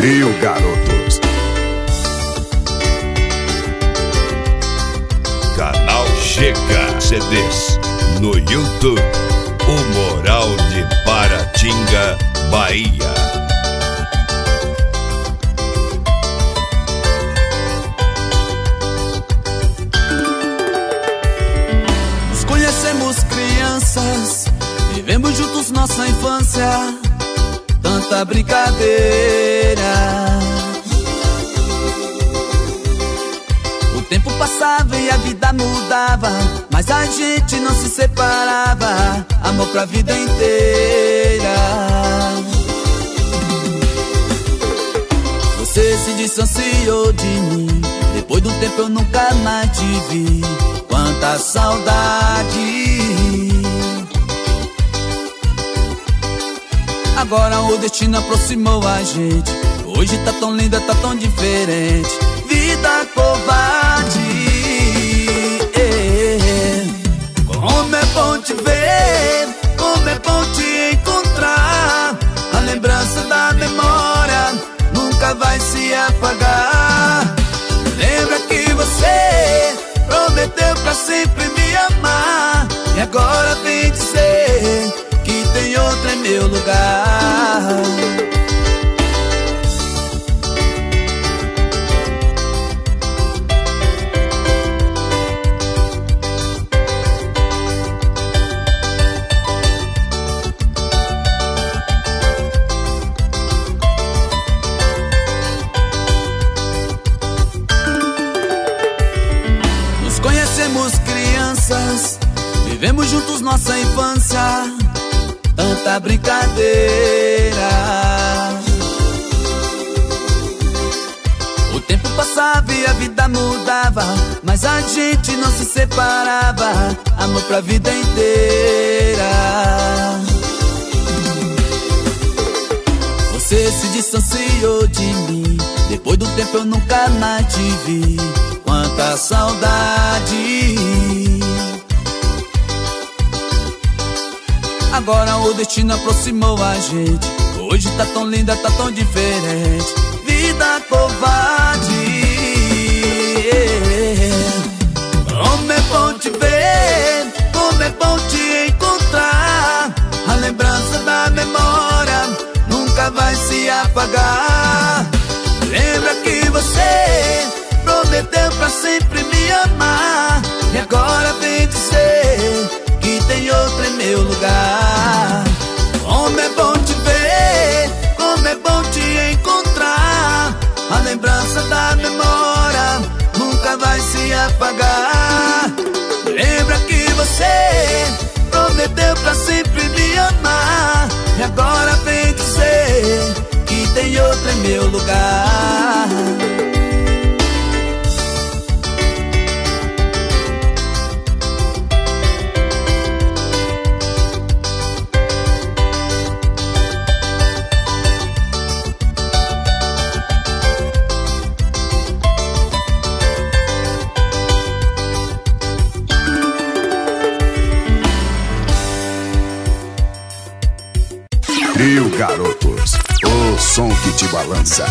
Trio Garotos. Canal Chega CDs no YouTube. O Moral de Paratinga, Bahia. Nos conhecemos crianças, vivemos juntos nossa infância, tanta brincadeira. O tempo passava e a vida mudava, mas a gente não se separava, amor pra vida inteira. Você se distanciou de mim, depois do tempo eu nunca mais te vi. Quanta saudade. Agora o destino aproximou a gente, hoje tá tão linda, tá tão diferente. Vida covarde. Como é bom te ver, como é bom te encontrar. A lembrança da memória nunca vai se apagar. Lembra que você prometeu pra sempre me amar, e agora vem dizer que tem outra em meu lugar. Nos conhecemos crianças, vivemos juntos nossa infância, tanta brincadeira. O tempo passava e a vida mudava, mas a gente não se separava, amor pra vida inteira. Você se distanciou de mim, depois do tempo eu nunca mais te vi. Quanta saudade. Agora o destino aproximou a gente, hoje tá tão linda, tá tão diferente. Vida covarde. Como é bom te ver, como é bom te encontrar. A lembrança da memória nunca vai se apagar. Lembra que você prometeu pra sempre me amar, e agora vem dizer que tem outra em meu lugar. Como é bom te ver, como é bom te encontrar. A lembrança da memória nunca vai se apagar. Lembra que você prometeu pra sempre me amar, e agora vem dizer que tem outra em meu lugar. Trio Garotos, o som que te balança.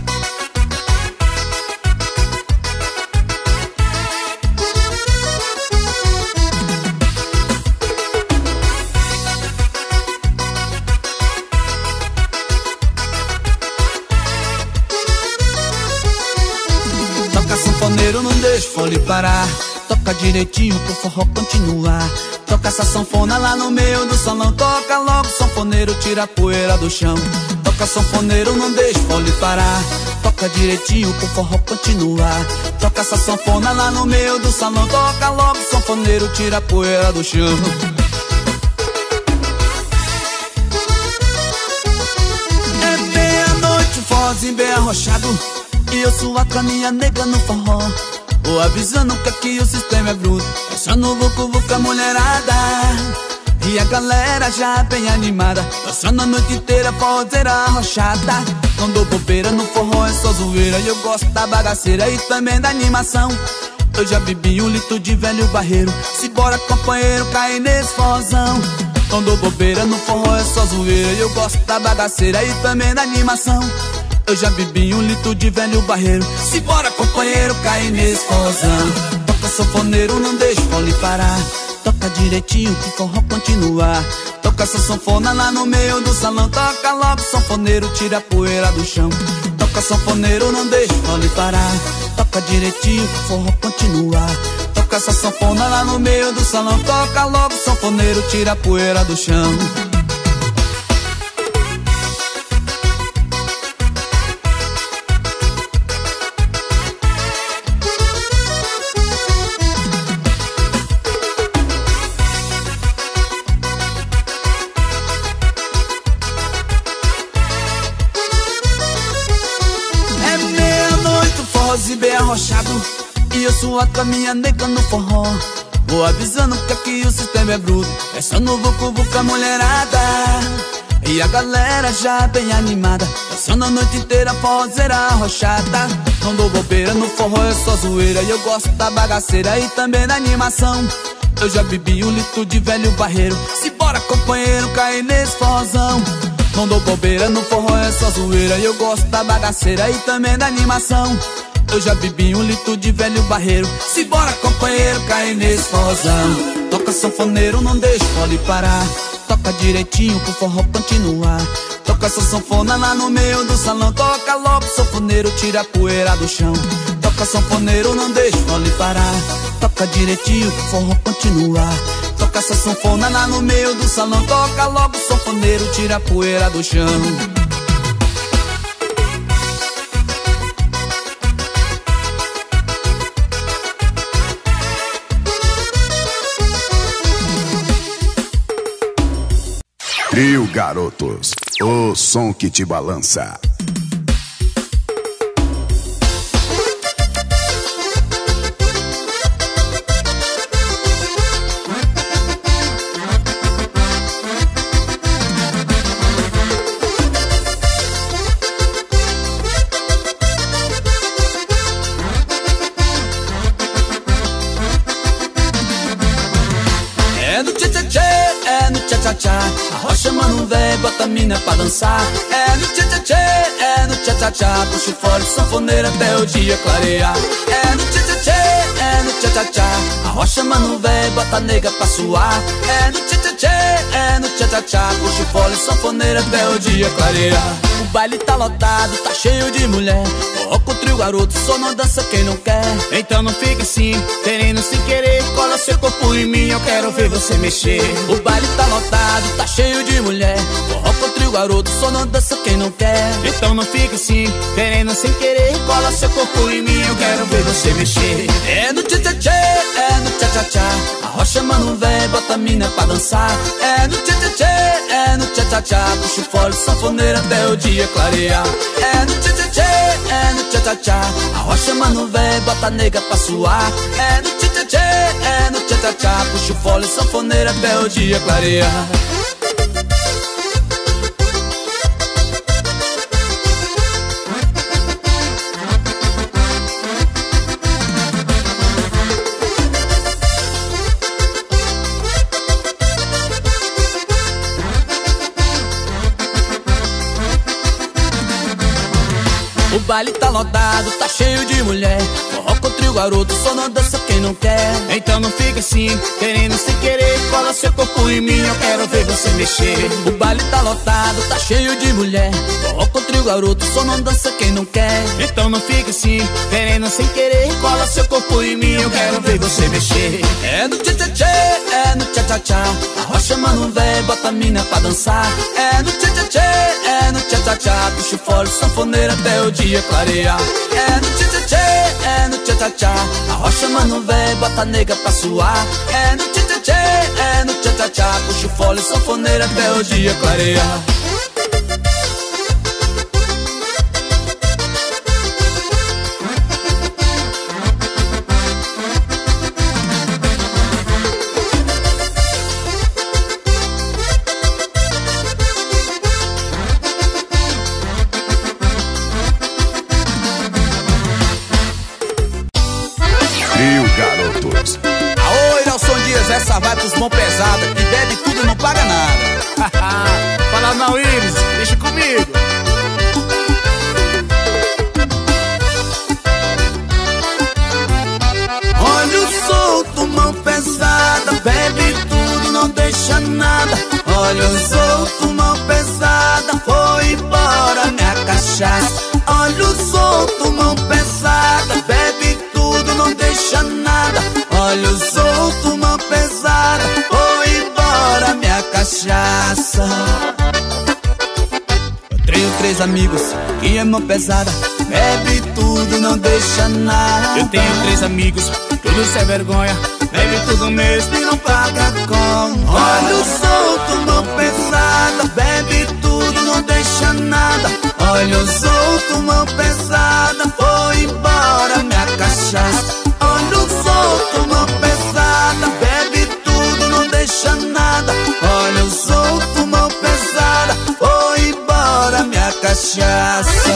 Toca sanfoneiro, não deixa o fole parar. Toca direitinho pro forró continuar. Toca essa sanfona lá no meio do salão. Toca logo sanfoneiro, tira a poeira do chão. Toca sanfoneiro, não deixa o fole parar. Toca direitinho pro forró continuar. Toca essa sanfona lá no meio do salão. Toca logo sanfoneiro, tira a poeira do chão. É meia-noite, um forrozinho bem arrochado, e eu suar com a minha nega no forró. Vou avisando que aqui o sistema é bruto, é só no vucu-vucu a mulherada. E a galera já bem animada, passando a noite inteira forrozeira arrochada. Não dou bobeira no forró, é só zoeira, e eu gosto da bagaceira e também da animação. Eu já bebi 1 litro de velho barreiro, se bora companheiro cair nesse forrozão. Não dou bobeira no forró, é só zoeira, e eu gosto da bagaceira e também da animação. Eu já bebi 1 litro de velho barreiro. Simbora, companheiro, cair nesse forrozão. Toca sanfoneiro, não deixa o fole parar. Toca direitinho que o forró continua. Toca essa sanfona lá no meio do salão. Toca logo, sanfoneiro, tira a poeira do chão. Toca sanfoneiro, não deixa o fole parar. Toca direitinho que o forró continua. Toca essa sanfona lá no meio do salão. Toca logo, sanfoneiro, tira a poeira do chão. Bem arrochado, e eu suado com a minha nega no forró. Vou avisando que aqui o sistema é bruto. É só no vucu-vucu a mulherada. E a galera já bem animada, passando a noite inteira forrozeira arrochada. Não dou bobeira no forró, é só zoeira. E eu gosto da bagaceira e também da animação. Eu já bebi 1 litro de velho barreiro. Simbora, companheiro, cair nesse forrozão. Não dou bobeira no forró, é só zoeira. E eu gosto da bagaceira e também da animação. Eu já bebi 1 litro de velho barreiro. Simbora, companheiro, cair nesse forrozão. Toca sanfoneiro, não deixa o fole parar. Toca direitinho pro forró continuar. Toca essa sanfona lá no meio do salão. Toca logo, sanfoneiro, tira a poeira do chão. Toca sanfoneiro, não deixa o fole parar. Toca direitinho pro forró continuar. Toca essa sanfona lá no meio do salão. Toca logo, sanfoneiro, tira a poeira do chão. Trio Garotos, o som que te balança. Arrocha, mano, véi, bota a mina pra dançar. É no tchê-tchê-tchê, é no tchá-tchá-tchá. Puxa o fole, sanfoneira até o dia clarear. É no tchê-tchê-tchê, é no tchá-tchá-tchá. Arrocha, mano, véi, bota a nega pra suar. É no tchê-tchê-tchê, é no tchá-tchá-tchá. Puxa o fole, sanfoneira até o dia clarear. O baile tá lotado, tá cheio de mulher. Forró com trio garoto, só não dança quem não quer. Então não fica assim, querendo se querer. Cola seu corpo em mim, eu quero ver você mexer. O baile tá lotado, tá cheio de mulher. Forró com trio garoto, só não dança quem não quer. Então não fica assim, querendo sem querer. Cola seu corpo em mim, eu quero ver você mexer. É no tchê-tchê-tchê, é no tchá-tchá-tchá. Arrocha, mano, véi, bota a mina pra dançar. É no tchê-tchê-tchê, é no tchá-tchá-tchá. Puxa o fole, sanfoneira até o dia clarear. É no tchê-tchê-tchê, é no tchá-tchá-tchá. Arrocha, mano, véi, bota a nega pra suar. É no tchê-tchê-tchê, é no tchá-tchá-tchá. Puxa o fole, sanfoneira até o dia clarear. O baile tá lotado, tá cheio de mulher. Forró com trio garoto, só não dança quem não quer. Então não fica assim, querendo sem querer. Cola seu corpo em mim, eu quero ver você mexer. O baile tá lotado, tá cheio de mulher. Forró com trio garoto, só não dança quem não quer. Então não fica assim, querendo sem querer. Cola seu corpo em mim, eu quero ver você mexer. É no tchê-tchê-tchê, é no tchá-tchá-tchá. Arrocha, mano, véi, bota a mina pra dançar. É no tchê-tchê-tchê, é no tchá-tchá-tchá. Puxa o fole, sanfoneira até o dia clarear. É no tchê-tchê-tchê, é no tchá-tchá-tchá. Arrocha, mano, véi, bota a nega pra suar. É no tchê-tchê-tchê, é no tchá-tchá-tchá. Puxa o fole, sanfoneira até o dia clarear. Essa vai pros mão pesada, que bebe tudo e não paga nada. Fala não, Iris, deixa comigo. Olho solto, mão pesada, foi embora minha cachaça. Olho solto, mão pesada, bebe tudo, não deixa nada. Olho solto, mão pesada, foi embora minha cachaça. Eu tenho 3 amigos que é mão pesada, bebe tudo, não deixa nada. Eu tenho 3 amigos, tudo sem vergonha, bebe tudo mesmo e não paga conta. Olho solto, mão pesada, bebe tudo, não deixa nada. Olho solto, mão pesada, foi embora minha cachaça. Olho solto, mão pesada, bebe tudo, não deixa nada. Olho solto, mão pesada, foi embora minha cachaça.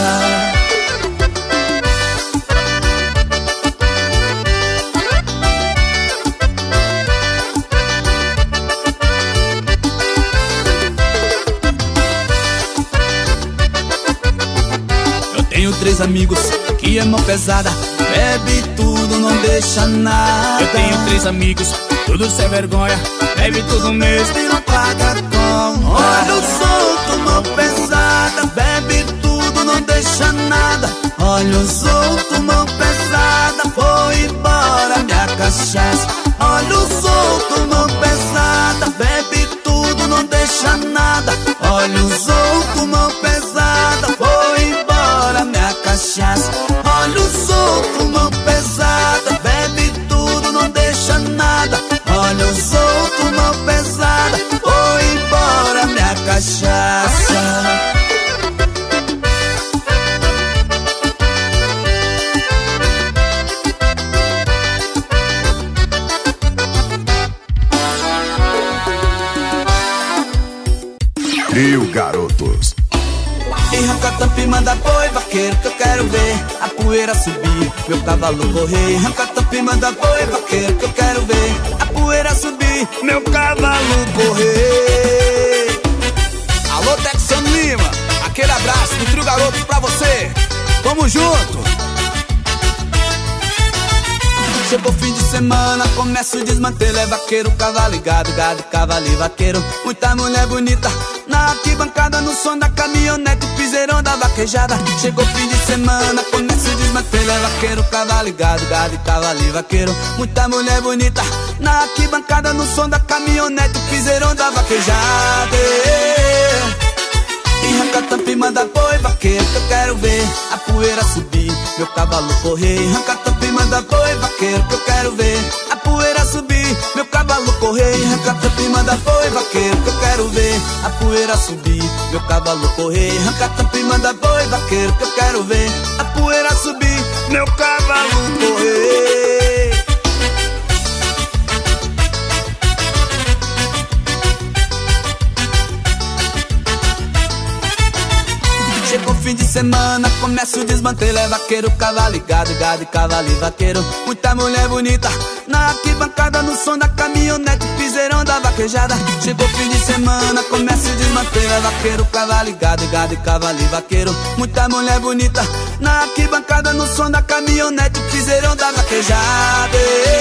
Tenho 3 amigos que é mão pesada, bebe tudo, não deixa nada. Eu tenho 3 amigos, tudo sem vergonha, bebe tudo mesmo e não paga conta. Olho solto, mão pesada, bebe tudo, não deixa nada. Olho solto, mão pesada, foi embora minha cachaça. Olho solto, mão pesada, bebe tudo, não deixa nada. Olho solto, mão pesada, foi embora minha cachaça. Olho solto, mão pesada, bebe tudo, não deixa nada. Olho solto, mão pesada, foi embora minha cachaça. Trio Garotos. E arranca a tampa e manda boi, vaqueiro, que eu quero ver a poeira subir, meu cavalo correr. Arranca a tampa e manda boi, vaqueiro, que eu quero ver a poeira subir, meu cavalo correr. Alô, Texan Lima, aquele abraço do Trio Garotos pra você. Tamo junto. Chegou fim de semana, começa o desmantelo. É vaqueiro, cavalo e gado, gado, cavalo e vaqueiro. Muita mulher bonita na arquibancada, no som da caminhonete, piseirão da vaquejada. Chegou fim de semana, começa o desmantelo. É vaqueiro, cavalo e gado, gado e cavalo e vaqueiro. Muita mulher bonita na arquibancada, no som da caminhonete, piseirão da vaquejada. E arranca a tampa e manda boi, vaqueiro, que eu quero ver a poeira subir, meu cavalo correr. Arranca a tampa e manda boi, vaqueiro, que eu quero ver a poeira subir, meu cavalo correr. Arranca a tampa e manda boi, vaqueiro, que eu quero ver a poeira subir, meu cavalo correr. Arranca a tampa e manda boi, vaqueiro, que eu quero ver a poeira subir, meu cavalo correr. Chegou fim de semana, começa o desmantelo. É vaqueiro, cavalo e gado, gado e cavalo e vaqueiro. Muita mulher bonita na arquibancada, no som da caminhonete, piseirão da vaquejada. Chegou fim de semana, começa o desmantelo. É vaqueiro, cavalo e gado, gado e cavalo e vaqueiro. Muita mulher bonita na arquibancada, no som da caminhonete, piseirão da vaquejada.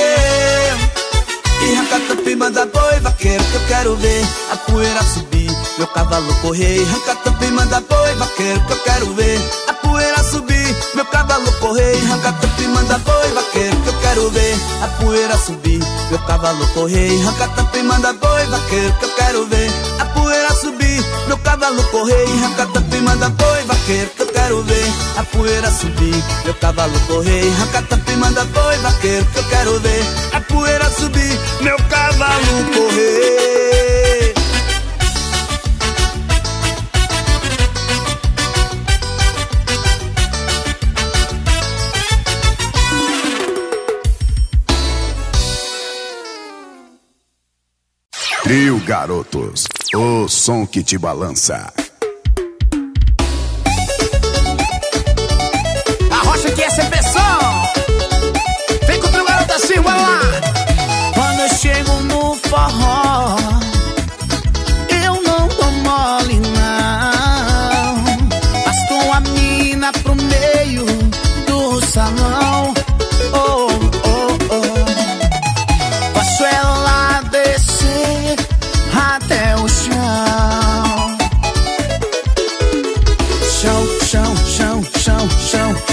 E arranca a tampa e manda boi, vaqueiro, que eu quero ver a poeira subir, meu cavalo correr. Arranca a tampa e manda boi, vaqueiro, que eu quero ver a poeira subir, meu cavalo correr. Arranca a tampa e manda boi, vaqueiro, que eu quero ver a poeira subir, meu cavalo correr. Arranca a tampa e manda boi, vaqueiro, que eu quero ver a poeira subir, meu cavalo correr. Arranca a tampa e manda boi, vaqueiro, que eu quero ver a poeira subir, meu cavalo correr. Arranca a tampa e manda boi, vaqueiro, que eu quero ver a poeira subir, meu cavalo correr. Trio Garotos, o som que te balança. A rocha aqui é sem pressão. Vem com o Trio Garoto assim, vai lá. Quando eu chego no forró, eu não dou mole não. Arrasto a mina pro meio do salão. Oh, oh, oh. Faço ela descer até o chão.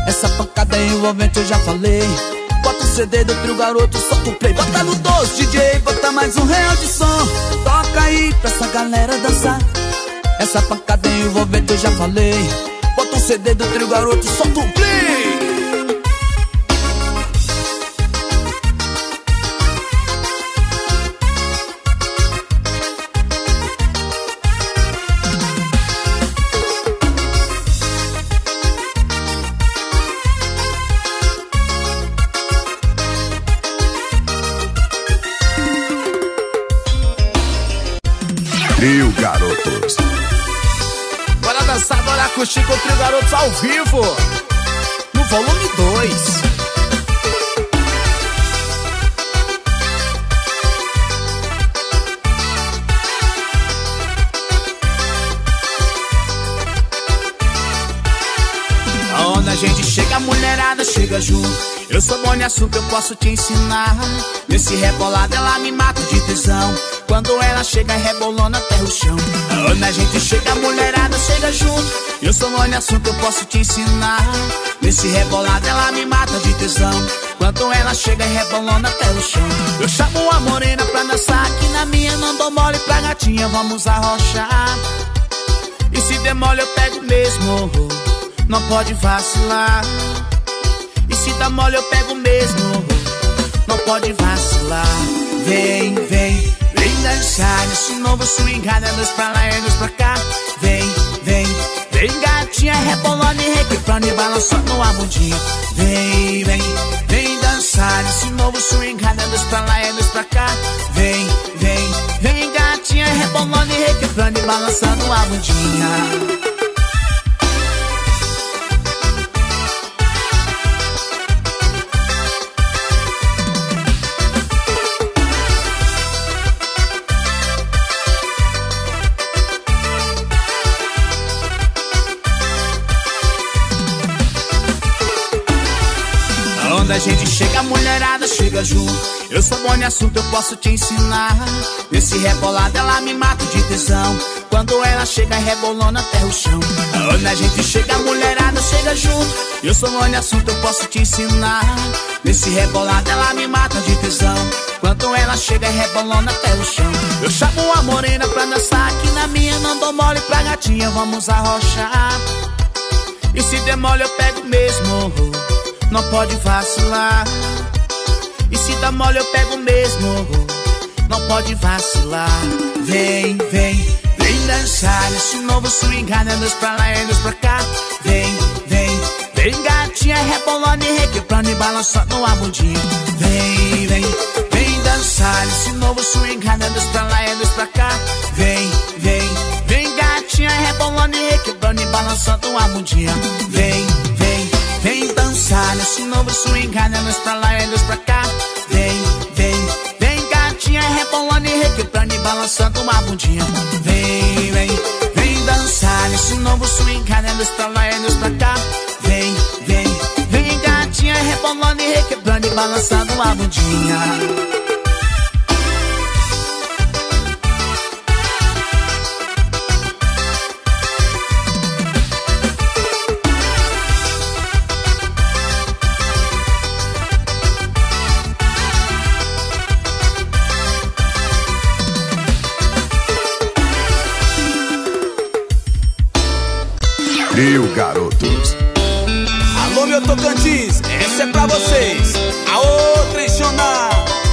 Essa pancada envolvente eu já falei. Bota o CD do Trio Garoto, solta o play. Bota no 12, DJ, bota mais R$1 de som. Toca aí pra essa galera dançar. Essa pancada envolvente eu já falei. Bota o CD do Trio Garoto, solta o play. Trio Garotos. Bora dançar, bora curtir com o Trio Garotos ao vivo, no volume 2. Onde a gente chega, a mulherada chega junto. Eu sou bom em assunto, eu posso te ensinar. Nesse rebolado ela me mata de tesão. Quando ela chega rebolando até o chão. Onde a gente chega, a mulherada chega junto. Eu sou bom em assunto, eu posso te ensinar. Nesse rebolado ela me mata de tesão. Quando ela chega rebolando até o chão. Eu chamo a morena pra dançar aqui na minha. Não dou mole pra gatinha, vamos arrochar. E se der mole eu pego mesmo, não pode vacilar. E se dá mole eu pego mesmo, não pode vacilar. Vem, vem, vem dançar nesse novo swing, dois pra lá e dois pra cá. Vem, vem, vem gatinha rebolando e requebrando e balançando a bundinha. Vem, vem, vem dançar nesse novo swing, dois pra lá e dois pra cá. Vem, vem, vem gatinha rebolando e requebrando e balançando a bundinha. Quando a gente chega, a mulherada chega junto. Eu sou bom em assunto, eu posso te ensinar. Nesse rebolado ela me mata de tesão. Quando ela chega rebolando até o chão. Quando a gente chega, a mulherada chega junto. Eu sou bom em assunto, eu posso te ensinar. Nesse rebolado ela me mata de tesão. Quando ela chega rebolando até o chão. Eu chamo a morena pra dançar aqui na minha. Não dou mole pra gatinha, vamos arrochar. E se der mole eu pego mesmo, não pode vacilar. E se dá mole eu pego mesmo, não pode vacilar. Vem, vem, vem dançar nesse novo swing, dois pra lá e dois pra cá. Vem, vem, vem gatinha rebolando e requebrando e balançando a bundinha. Vem, vem, vem dançar nesse novo swing, dois pra lá e dois pra cá. Vem, vem, vem gatinha rebolando e requebrando e balançando a bundinha. Vem, vem, vem dançar nesse novo swing, dois pra lá e dois pra cá. Vem, vem, vem gatinha rebolando e requebrando e balançando uma bundinha. Vem, vem, vem dançar nesse novo swing, dois pra lá e dois pra cá. Vem, vem, vem gatinha rebolando e requebrando e balançando uma bundinha. Trio Garotos. Alô, meu Tocantins, essa é pra vocês. Aô, Trechona.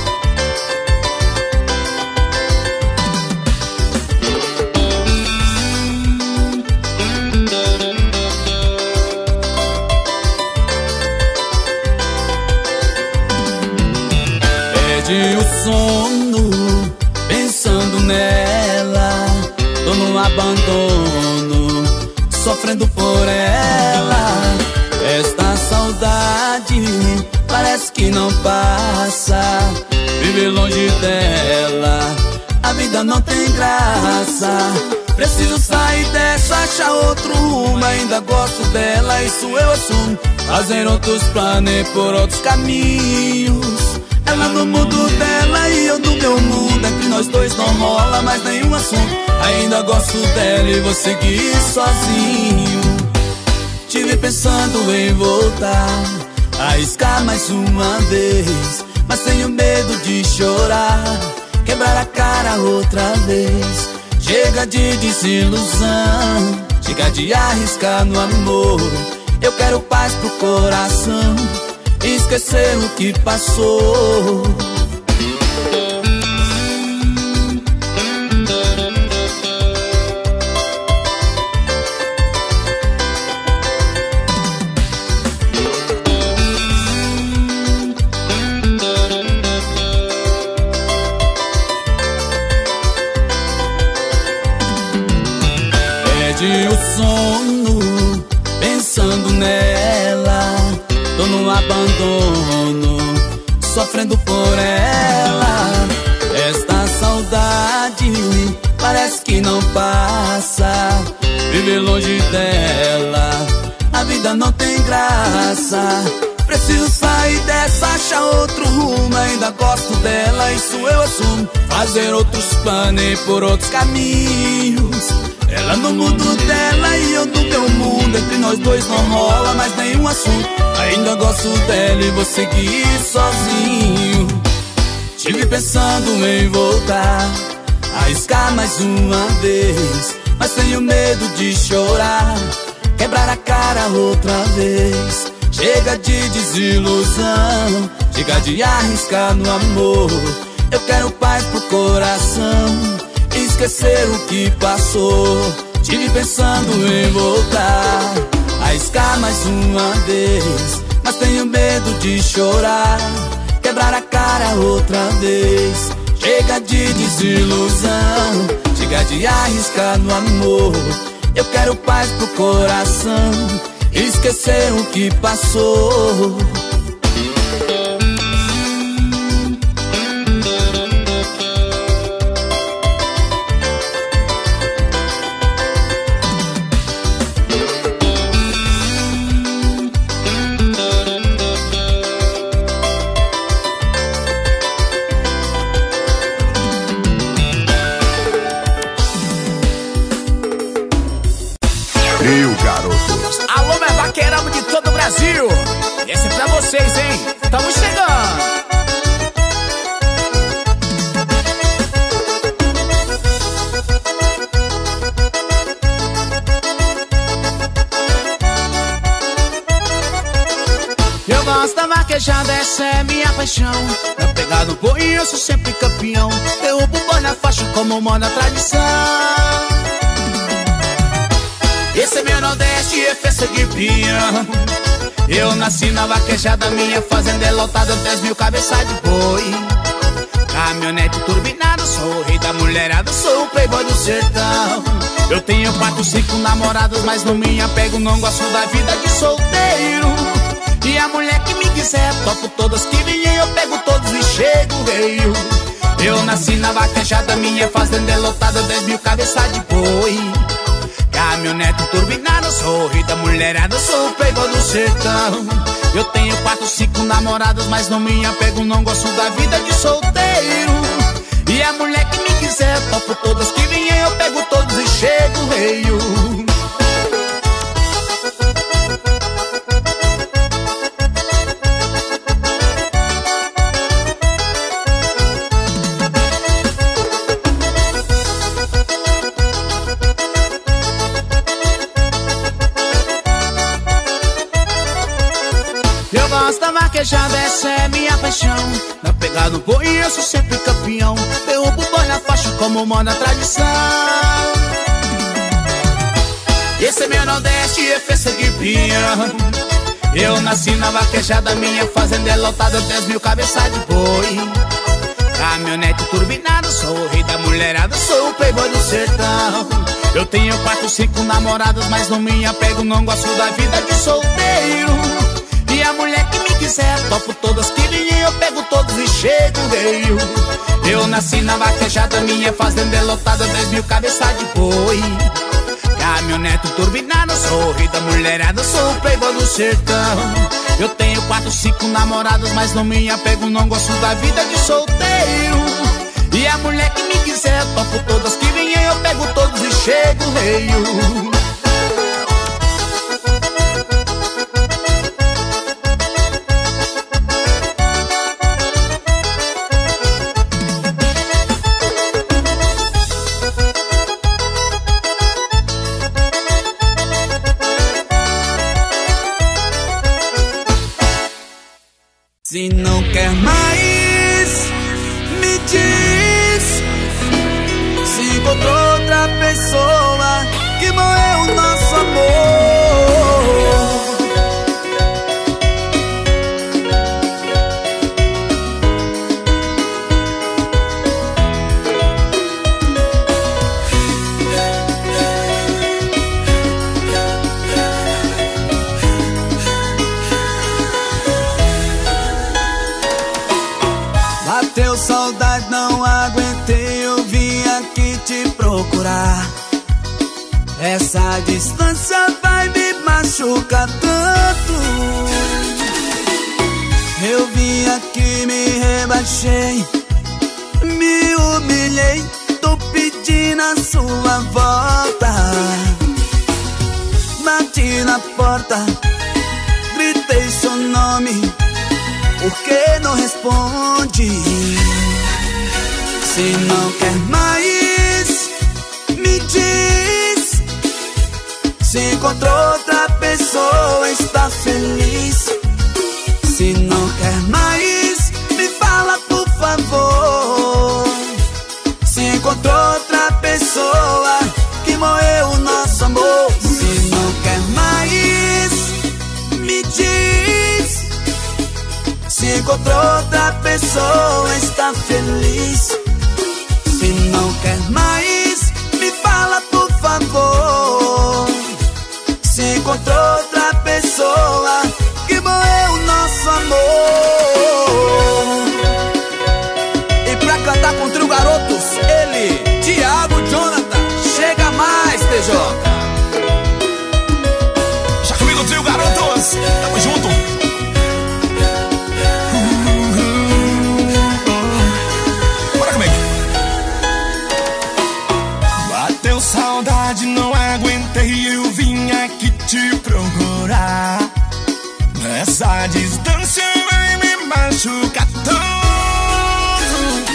Perdi o sono pensando nela. Tô no abandono, sofrendo por ela. Esta saudade parece que não passa. Viver longe dela, a vida não tem graça. Preciso sair dessa, achar outro rumo. Ainda gosto dela, isso eu assumo. Fazer outros planos por outros caminhos. Ela no mundo dela e eu no meu mundo. Entre nós dois não rola mais nenhum assunto. Ainda gosto dela e vou seguir sozinho. Tive pensando em voltar, arriscar mais uma vez, mas tenho medo de chorar, quebrar a cara outra vez. Chega de desilusão, chega de arriscar no amor. Eu quero paz pro coração, esquecer o que passou. Perdi o sono, pensando nela. Tô no abandono, sofrendo por ela. Esta saudade parece que não passa. Viver longe dela, a vida não tem graça. Preciso sair dessa, achar outro rumo. Ainda gosto dela, isso eu assumo. Fazer outros planos e por outros caminhos. Ela no mundo dela e eu no meu mundo. Entre nós dois não rola mais nenhum assunto. Ainda gosto dela e vou seguir sozinho. Tive pensando em voltar, arriscar mais uma vez, mas tenho medo de chorar, quebrar a cara outra vez. Chega de desilusão, chega de arriscar no amor. Eu quero paz pro coração, esquecer o que passou. Tive pensando em voltar, arriscar mais uma vez, mas tenho medo de chorar, quebrar a cara outra vez. Chega de desilusão, chega de arriscar no amor. Eu quero paz pro coração, esquecer o que passou. Trio Garotos. Alô, meu vaqueirão de todo o Brasil. Esse é pra vocês, hein? Tamo chegando. Eu gosto da vaquejada, essa é minha paixão. Na pegada do boi eu sou sempre campeão. Derrubo o boi na faixa como manda a tradição. Esse é meu Nordeste, é festa de pinhão. Eu nasci na vaquejada, minha fazenda é lotada, 10 mil cabeças de boi. Caminhonete turbinada, sou o rei da mulherada, sou o playboy do sertão. Eu tenho 4, 5 namoradas, mas não me apego, não gosto da vida de solteiro. E a mulher que me quiser, topo todas que vêm, eu pego todos e chego, veio. Eu nasci na vaquejada, minha fazenda é lotada, 10 mil cabeças de boi. Caminhonete turbinada, sou o rei da mulherada, sou o playboy do sertão. Eu tenho 4, 5 namoradas, mas não me apego, não gosto da vida de solteiro. E a mulher que me quiser, topo todas que vêm, eu pego todos e chego, veio. Eu gosto da vaquejada, essa é minha paixão. Na pegada do boi eu sou sempre campeão. Derrubo o boi na faixa como manda a tradição. Esse é meu Nordeste, é festa de pinhão. Eu nasci na vaquejada, minha fazenda é lotada, 10 mil cabeças de boi. Caminhonete turbinada, sou o rei da mulherada, sou o playboy do sertão. Eu tenho 4, 5 namoradas, mas não me apego, não gosto da vida de solteiro. E a mulher que me quiser, topo todas que vêm, eu pego todos e chego, veio. Eu nasci na vaquejada, minha fazenda é lotada, 10 mil cabeças de boi. Caminhonete turbinada, sou o rei da mulherada, sou o playboy do sertão. Eu tenho 4, 5 namoradas, mas não me apego, não gosto da vida de solteiro. E a mulher que me quiser, topo todas que vêm, eu pego todos e chego, veio. Se não quer mais, me diz. Se encontrou outra pessoa que morreu o nosso amor. Bateu saudade, não aguentei, eu vim aqui te procurar. Essa distância vai me machucar tanto. Eu vim aqui, me rebaixei, me humilhei, tô pedindo a sua volta. Bati na porta, gritei seu nome, por que não responde? Se não quer mais, me diz. Se encontrou outra pessoa, está feliz. Se não quer mais, me fala por favor. Se encontrou outra pessoa que morreu o nosso amor. Se não quer mais, me diz. Se encontrou outra pessoa, está feliz. Se não quer mais, me fala por favor. Se encontrou outra pessoa que morreu o nosso amor. E pra cantar com o Trio Garotos, ele, Thiago Jonathan. Chega mais, TJ. Já comigo, Trio Garotos, tamo junto. Saudade, não aguentei, eu vim aqui te procurar. Essa distância vai me machucar tanto.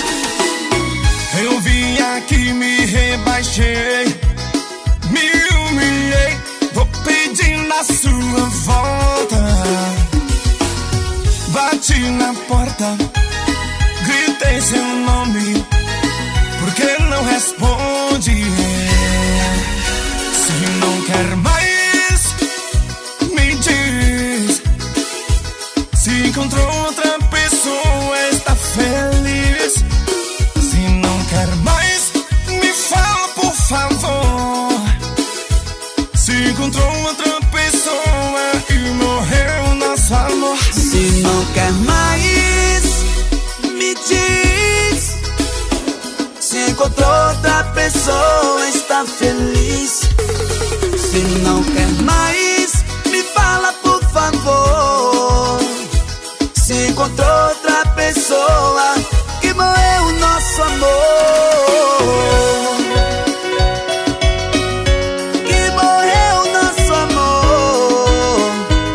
Eu vim aqui, me rebaixei, me humilhei, tô pedindo a sua volta. Bati na porta, gritei seu nome, por que não responde? Se não quer mais, me diz. Se encontrou outra pessoa, está feliz. Se não quer mais, me fala por favor. Se encontrou outra pessoa e morreu nosso amor. Se não quer mais, me diz. Se encontrou outra pessoa, está feliz. Se não quer mais, me fala por favor. Se encontrou outra pessoa que morreu o nosso amor. Que morreu o nosso amor.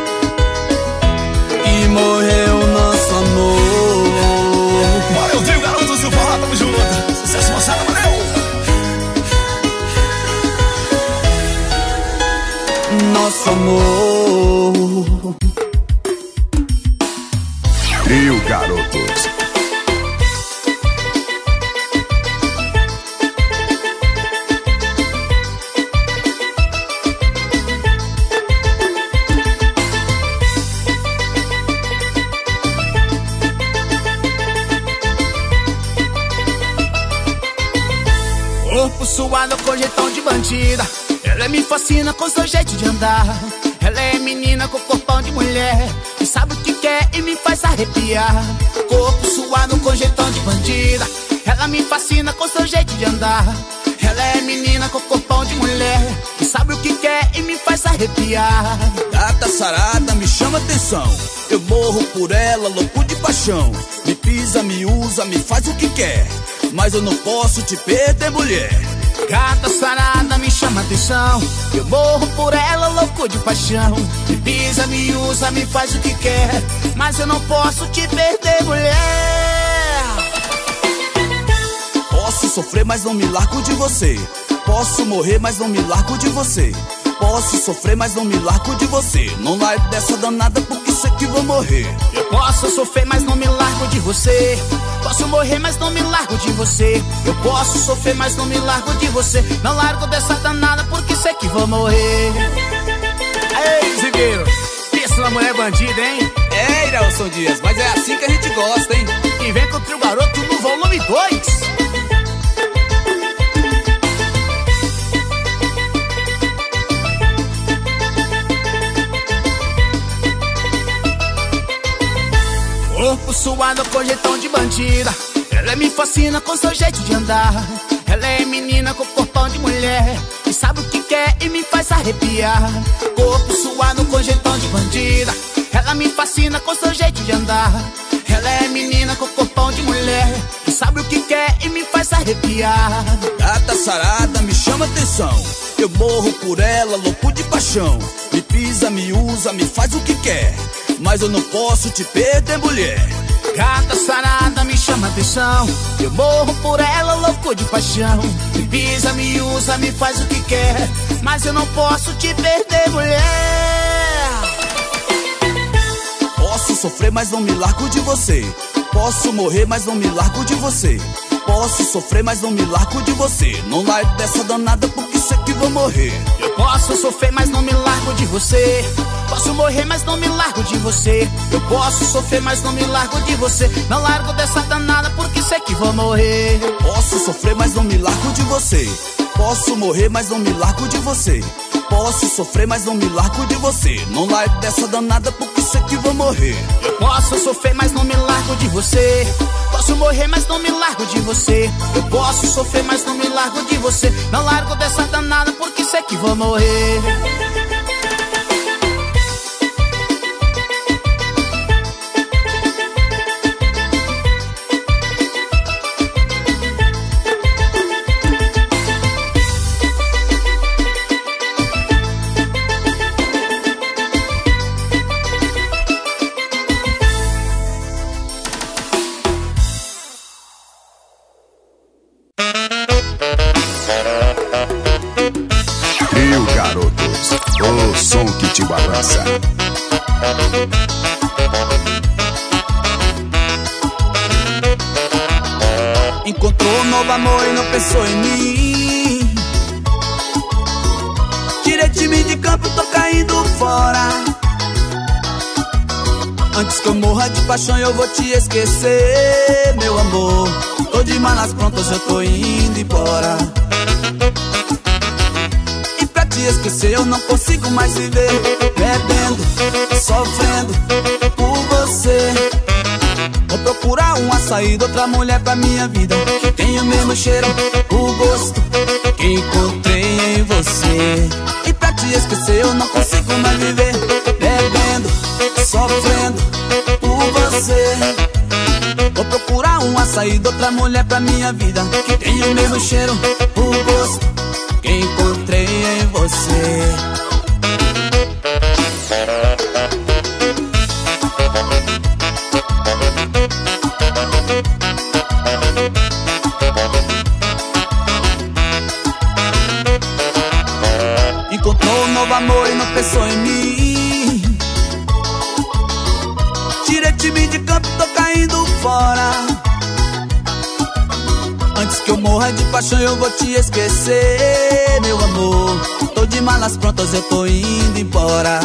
Que morreu o nosso amor. Valeu, Trio Garotos, eu falar, tamo junto. Sucesso, moçada, valeu. Nosso amor. Trio Garotos. Corpo suado com jeitão de bandida, ela me fascina com seu jeito de andar. Ela é menina com corpão de mulher, e sabe o que quer e me faz arrepiar. Corpo suado com jeitão de bandida, ela me fascina com seu jeito de andar. Ela é menina com corpão de mulher, e sabe o que quer e me faz arrepiar. Gata sarada me chama atenção, eu morro por ela, louco de paixão. Me pisa, me usa, me faz o que quer, mas eu não posso te perder, mulher. Gata sarada me chama atenção, eu morro por ela, louco de paixão. Me pisa, me usa, me faz o que quer, mas eu não posso te perder, mulher. Posso sofrer, mas não me largo de você. Posso morrer, mas não me largo de você. Posso sofrer, mas não me largo de você. Não largo dessa danada porque sei que vou morrer. Eu posso sofrer, mas não me largo de você. Posso morrer, mas não me largo de você. Eu posso sofrer, mas não me largo de você. Não largo dessa danada porque sei que vou morrer. Ei, Zigueiro, pensa na mulher bandida, hein? É, Iraúlson Dias, mas é assim que a gente gosta, hein? E vem com o Trio Garoto no volume 2. Corpo suado com jeitão de bandida. Ela me fascina com seu jeito de andar. Ela é menina com corpão de mulher e sabe o que quer e me faz arrepiar. Corpo suado com jeitão de bandida. Ela me fascina com seu jeito de andar. Ela é menina com corpão de mulher e sabe o que quer e me faz arrepiar. Gata sarada me chama atenção. Eu morro por ela, louco de paixão. Me pisa, me usa, me faz o que quer, mas eu não posso te perder, mulher. Gata sarada me chama atenção. Eu morro por ela, louco de paixão. Me pisa, me usa, me faz o que quer, mas eu não posso te perder, mulher. Posso sofrer, mas não me largo de você. Posso morrer, mas não me largo de você. Posso sofrer, mas não me largo de você. Não largo dessa danada porque sei que vou morrer. Eu posso sofrer, mas não me largo de você. Posso morrer, mas não me largo de você. Eu posso sofrer, mas não me largo de você. Não largo dessa danada porque sei que vou morrer. Posso sofrer, mas não me largo de você. Posso morrer, mas não me largo de você. Posso sofrer, mas não me largo de você. Não largo dessa danada porque sei que vou morrer. Eu posso sofrer, mas não me largo de você. Posso morrer, mas não me largo de você. Eu posso sofrer, mas não me largo de você. Não largo dessa danada porque sei que vou morrer. Trio Garotos, o som que te balança. Encontrou um novo amor e não pensou em mim. Tirei time de campo, tô caindo fora. Antes que eu morra de paixão eu vou te esquecer, meu amor. Tô de malas prontas, eu tô indo embora. E pra te esquecer eu não consigo mais viver, bebendo, sofrendo por você. Vou procurar uma saída, outra mulher pra minha vida, que tem o mesmo cheiro, o gosto que encontrei em você. E pra te esquecer eu não consigo mais viver, bebendo, sofrendo por você. Vou procurar uma saída, outra mulher pra minha vida, que tem o mesmo cheiro, o gosto que encontrei em você. Encontrou um novo amor e não pensou em mim. Tirei time de campo, tô caindo fora. Antes que eu morra de paixão eu vou te esquecer, meu amor. Tô de malas prontas, eu tô indo embora.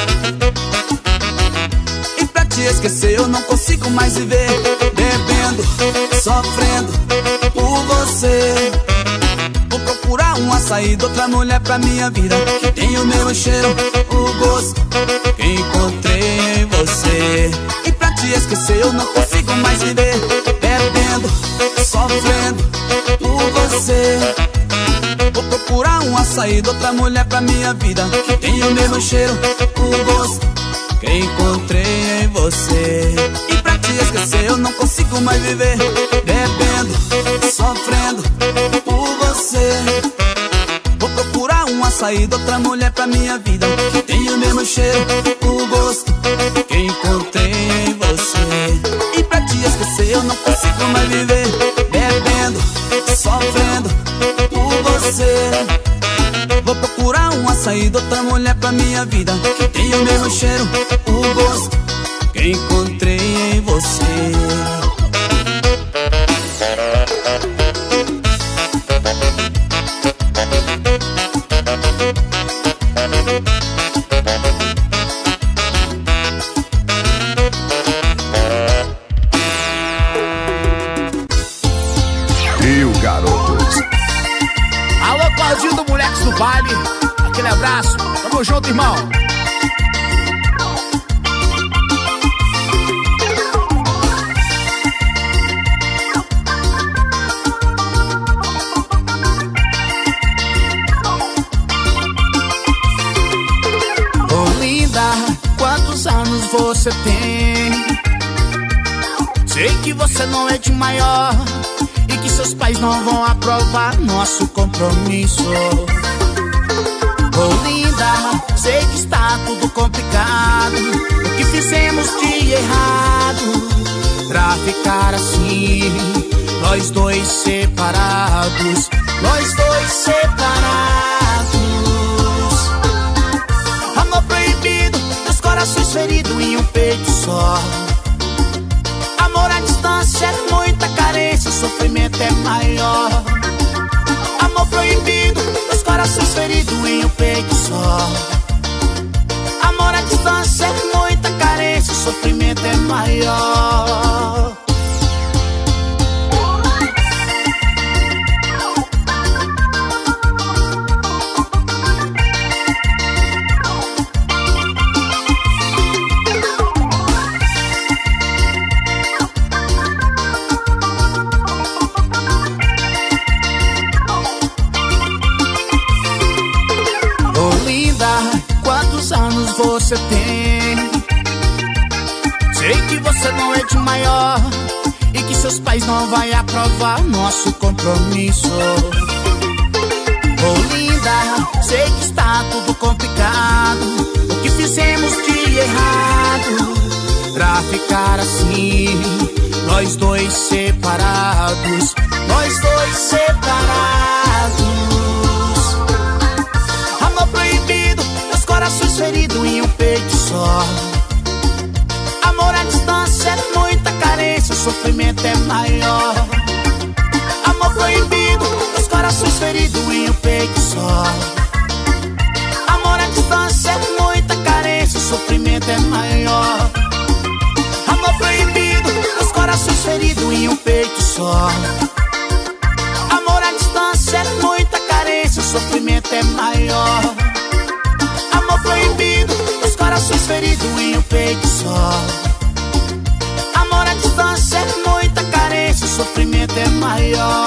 E pra te esquecer eu não consigo mais viver, bebendo, sofrendo por você. Vou procurar uma saída, outra mulher pra minha vida, que tem o mesmo cheiro, o gosto que encontrei em você. E pra te esquecer eu não consigo mais viver, bebendo, sofrendo por você. Vou procurar uma saída, outra mulher pra minha vida, que tem o mesmo cheiro, o gosto que encontrei em você. E pra te esquecer eu não consigo mais viver, bebendo, sofrendo por você. Vou procurar uma saída, outra mulher pra minha vida, que tem o mesmo cheiro, o gosto que encontrei em você. E pra te esquecer eu não consigo mais viver, bebendo, sofrendo por você. Vou procurar uma saído outra mulher pra minha vida, que tem o mesmo cheiro, o gosto que encontrei em você. Trio Garotos. Alô, Claudinho do Moleques do Baile. Aquele abraço. Tamo junto, irmão. Ô linda, quantos anos você tem? Sei que você não é de maior e que seus pais não vão aprovar nosso compromisso. Oh linda, sei que está tudo complicado, o que fizemos de errado pra ficar assim, nós dois separados, nós dois separados. Amor proibido, dois corações feridos em um peito só. Amor à distância é muita carência, o sofrimento é maior. Amor proibido, dois corações feridos em um peito só. Amor à distância é muita carência, o sofrimento é maior. Quantos anos você tem? Sei que você não é de maior e que seus pais não vão aprovar nosso compromisso. Oh linda, sei que está tudo complicado, o que fizemos de errado pra ficar assim, nós dois separados, nós dois separados. Amor proibido, dois corações feridos em um peito só. Amor à distância é muita carência, o sofrimento é maior. Amor proibido, dois corações feridos em um peito só. Amor à distância é muita carência, o sofrimento é maior. Amor proibido, dois corações feridos em um peito só. Amor à distância é muita carência, o sofrimento é maior. Amor proibido, dois corações feridos em um peito só. Amor à distância é muita carência, o sofrimento é maior.